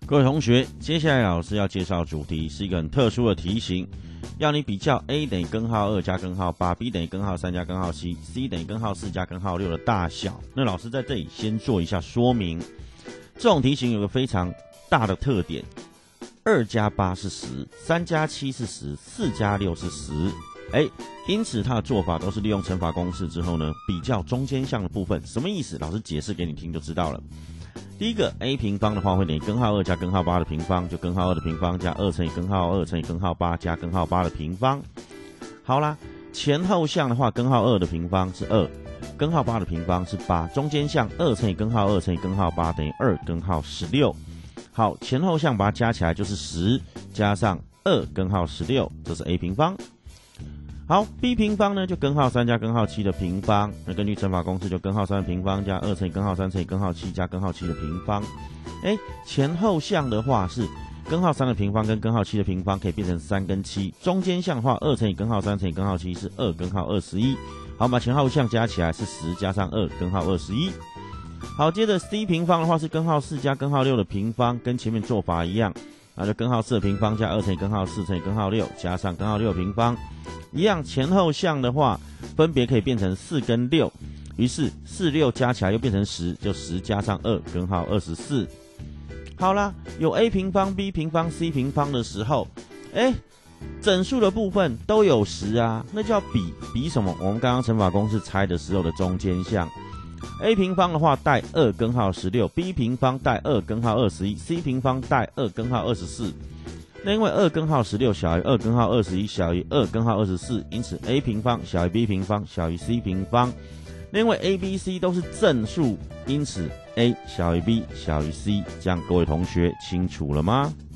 各位同学，接下来老师要介绍主题是一个很特殊的题型，要你比较 A 等于根号2加根号8 ，B 等于根号3加根号7 ，C 等于根号4加根号6的大小。那老师在这里先做一下说明。这种题型有个非常大的特点，2加8是10 ，3加7是10 ，4加6是10。因此它的做法都是利用乘法公式之后呢，比较中间项的部分。什么意思？老师解释给你听就知道了。第一个 a 平方的话会等于根号2加根号8的平方，就根号2的平方加2乘以根号2乘以根号8加根号8的平方。好啦，前后项的话，根号2的平方是2，根号8的平方是8，中间项2乘以根号2乘以根号8等于2根号16。好，前后项把它加起来就是10加上2根号16，这是 a 平方。好 ，b 平方呢就根号3加根号7的平方，那根据乘法公式就根号3的平方加2乘以根号3乘以根号7加根号7的平方。前后项的话是根号3的平方跟根号7的平方可以变成3跟7，中间项的话2乘以根号3乘以根号7是2根号21。好，把前后项加起来是10加上2根号21。好，接着 c 平方的话是根号4加根号6的平方，跟前面做法一样，那就根号4的平方加2乘以根号4乘以根号6加上根号6的平方。一样，前后项的话分别可以变成4跟6，于是4、6加起来又变成10，就10加上2根号24。好啦，有 a 平方、b 平方、c 平方的时候，整数的部分都有10啊，那就要比什么？我们刚刚乘法公式拆的时候的中间项。a 平方的话带2根号16， b 平方带2根号21， c 平方带2根号24。那因为2根号16小于2根号21小于2根号24，因此 a 平方小于 b 平方小于 c 平方。那因为 a、b、c 都是正数，因此 a 小于 b 小于 c。这样各位同学清楚了吗？